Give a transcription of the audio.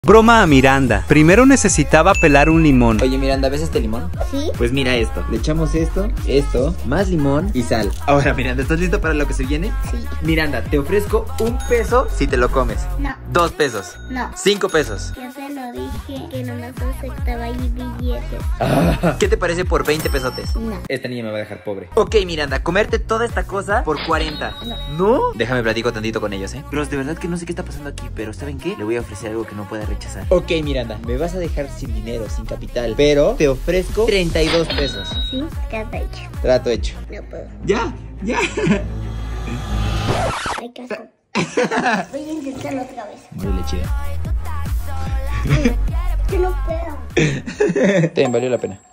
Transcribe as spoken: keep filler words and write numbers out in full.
Broma a Miranda. Primero necesitaba pelar un limón. Oye, Miranda, ¿ves este limón? Sí. Pues mira esto. Le echamos esto, esto, más limón y sal. Ahora, Miranda, ¿estás listo para lo que se viene? Sí. Miranda, te ofrezco un peso si te lo comes. No. Dos pesos. No. Cinco pesos. Yo te lo dije que nomás aceptaba ahí billetes. Ah, ¿qué te parece por veinte pesotes? No. Esta niña me va a dejar pobre. Ok, Miranda, comerte toda esta cosa por cuarenta. No. ¿No? Déjame platico tantito con ellos, ¿eh? Pero de verdad que no sé qué está pasando aquí, pero ¿saben qué? Le voy a ofrecer algo que no pueda rechazar. Ok, Miranda, me vas a dejar sin dinero, sin capital, pero te ofrezco treinta y dos pesos. Sí, cada hecho. Trato hecho. No puedo. Ya, ya. Hay casco. Voy a intentarlo otra vez. Muy chido. Yo no puedo. Te valió la pena.